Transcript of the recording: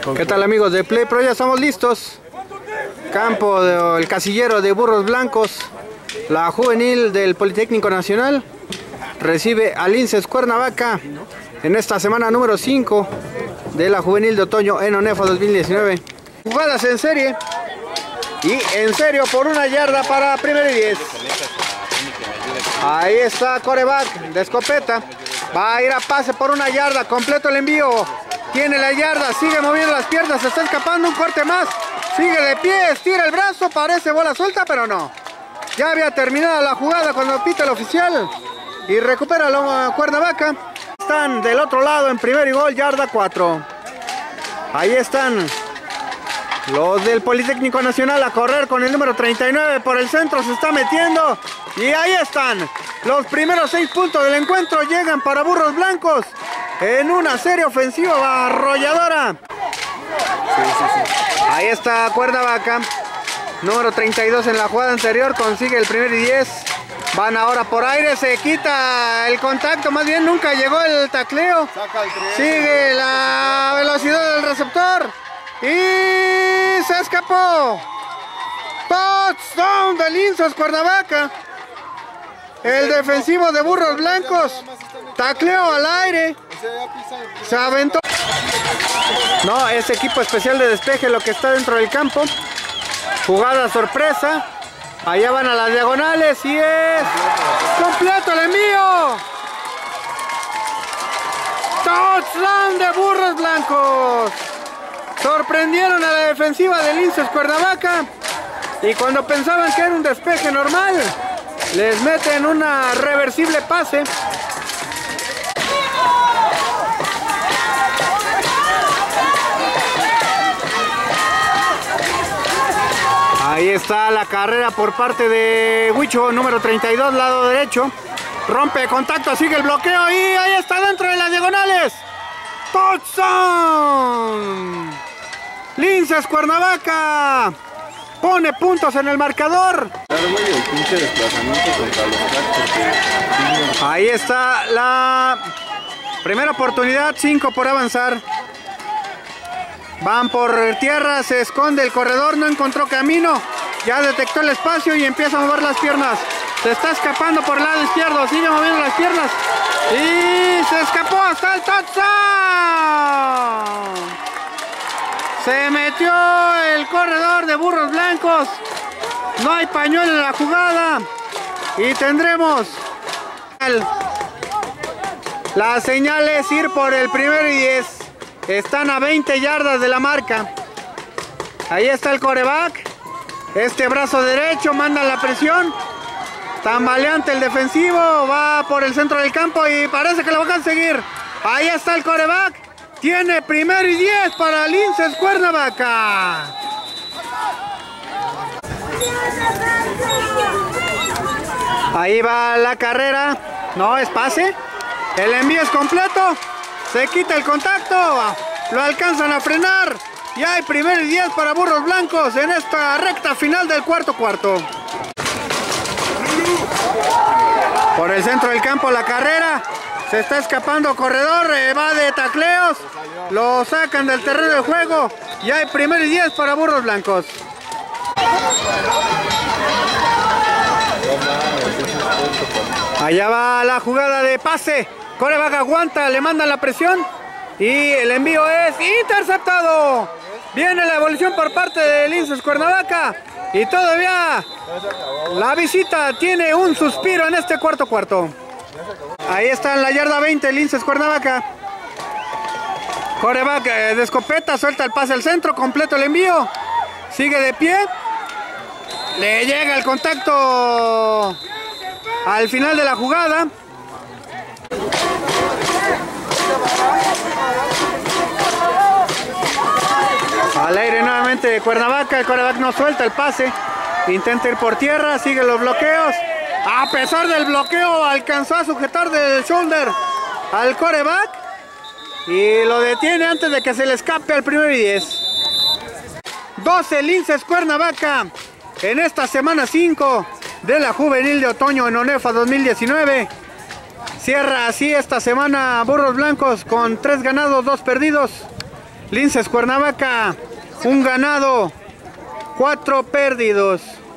¿Qué tal, amigos de Play Pro? Ya estamos listos. Campo del casillero de Burros Blancos. La juvenil del Politécnico Nacional recibe a Linces Cuernavaca en esta semana número 5 de la juvenil de otoño en ONEFA 2019. Jugadas en serie y en serio por 1 yarda para primero y 10. Ahí está coreback de escopeta. Va a ir a pase por 1 yarda, completo el envío. Tiene la yarda, sigue moviendo las piernas, se está escapando, un corte más. Sigue de pie, estira el brazo, parece bola suelta, pero no. Ya había terminado la jugada cuando pita el oficial. Y recupera la Cuernavaca. Están del otro lado en primer y gol, yarda 4. Ahí están los del Politécnico Nacional a correr con el número 39 por el centro, se está metiendo. Y ahí están. Los primeros 6 puntos del encuentro llegan para Burros Blancos en una serie ofensiva arrolladora. Ahí está Cuernavaca, número 32 en la jugada anterior, consigue el primer y 10. Van ahora por aire, se quita el contacto, más bien nunca llegó el tacleo. Sigue la velocidad del receptor y se escapó. Touchdown de Linces Cuernavaca. El defensivo de Burros Blancos, tacleo al aire, se aventó. No, es equipo especial de despeje lo que está dentro del campo. Jugada sorpresa. Allá van a las diagonales y es completo el envío. Touchdown de Burros Blancos. Sorprendieron a la defensiva de Linces Cuernavaca. Y cuando pensaban que era un despeje normal, les meten una reversible pase. Ahí está la carrera por parte de Huicho, número 32, lado derecho. Rompe contacto, sigue el bloqueo y ahí está dentro de las diagonales. ¡Touchdown! Linces Cuernavaca pone puntos en el marcador. Ahí está la primera oportunidad, 5 por avanzar. Van por tierra, se esconde el corredor, no encontró camino. Ya detectó el espacio y empieza a mover las piernas. Se está escapando por el lado izquierdo, sigue moviendo las piernas. Y se escapó hasta el touchdown. Se metió el corredor de Burros Blancos. No hay pañuelo en la jugada. Y tendremos la señal es ir por el primero y 10. Están a 20 yardas de la marca. Ahí está el coreback. Este brazo derecho manda la presión. Tambaleante el defensivo. Va por el centro del campo y parece que lo va a conseguir. Ahí está el coreback. Tiene primero y 10 para Linces Cuernavaca. Ahí va la carrera. No, es pase. El envío es completo. Se quita el contacto, lo alcanzan a frenar y hay primero y 10 para Burros Blancos en esta recta final del cuarto cuarto. Por el centro del campo la carrera, se está escapando corredor, va de tacleos, lo sacan del terreno de juego y hay primero y 10 para Burros Blancos. Allá va la jugada de pase. Coreback aguanta, le mandan la presión y el envío es interceptado. Viene la evolución por parte de Linces Cuernavaca y todavía la visita tiene un suspiro en este cuarto cuarto. Ahí está en la yarda 20 Linces Cuernavaca. Coreback de escopeta, suelta el pase al centro, completo el envío. Sigue de pie. Le llega el contacto al final de la jugada. Al aire nuevamente Cuernavaca, el coreback no suelta el pase, intenta ir por tierra, sigue los bloqueos. A pesar del bloqueo alcanzó a sujetar del shoulder al coreback y lo detiene antes de que se le escape al primero y 10. 12 Linces Cuernavaca en esta semana 5 de la juvenil de otoño en ONEFA 2019. Cierra así esta semana Burros Blancos con 3 ganados, 2 perdidos. Linces Cuernavaca, un ganado, 4 perdidos.